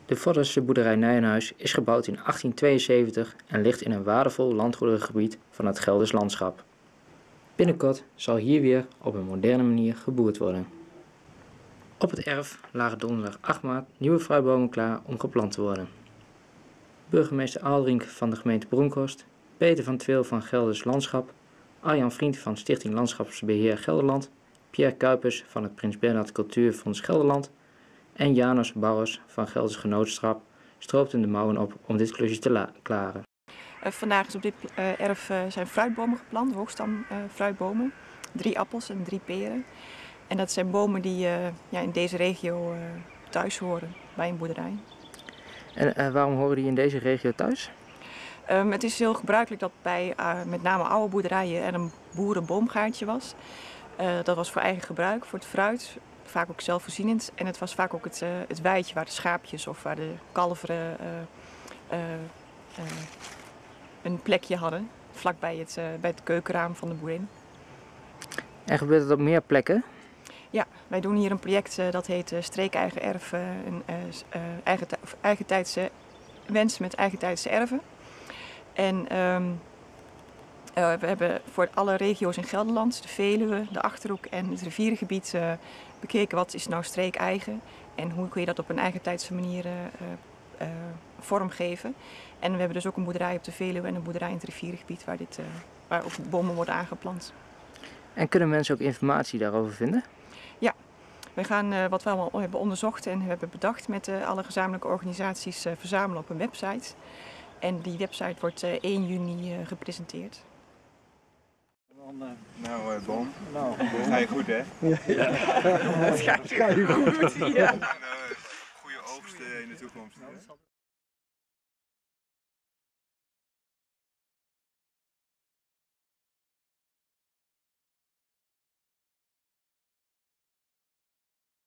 De Voddense boerderij Nijenhuis is gebouwd in 1872 en ligt in een waardevol landgoederengebied van het Gelders landschap. Binnenkort zal hier weer op een moderne manier geboerd worden. Op het erf lagen donderdag 8 maart nieuwe fruitbomen klaar om geplant te worden. Burgemeester Aalderink van de gemeente Bronkhorst, Peter van Tweel van Gelders Landschap, Arjan Vriend van Stichting Landschapsbeheer Gelderland, Pierre Kuipers van het Prins Bernhard Cultuurfonds Gelderland en Janos Bouwers van Gelders Genootschap stroopten de mouwen op om dit klusje te klaren. Vandaag is op dit erf zijn fruitbomen geplant, hoogstam fruitbomen. 3 appels en 3 peren. En dat zijn bomen die in deze regio thuis horen bij een boerderij. En waarom horen die in deze regio thuis? Het is heel gebruikelijk dat bij met name oude boerderijen er een boerenboomgaartje was. Dat was voor eigen gebruik, voor het fruit, vaak ook zelfvoorzienend. En het was vaak ook het weidje waar de schaapjes of waar de kalveren een plekje hadden, vlakbij bij het keukenraam van de boerin. En gebeurt het op meer plekken? Ja, wij doen hier een project dat heet Streekeigen Erf, eigentijdse wensen met eigentijdse erven. En we hebben voor alle regio's in Gelderland, de Veluwe, de Achterhoek en het rivierengebied bekeken wat is nou streekeigen en hoe kun je dat op een eigentijdse manier vormgeven. En we hebben dus ook een boerderij op de Veluwe en een boerderij in het rivierengebied waar ook bomen worden aangeplant. En kunnen mensen ook informatie daarover vinden? Ja, we gaan wat we allemaal hebben onderzocht en hebben bedacht met alle gezamenlijke organisaties verzamelen op een website. En die website wordt 1 juni gepresenteerd. Boom. Ga je goed, hè? Ja. Het gaat goed, ja. Goede oogsten in de toekomst.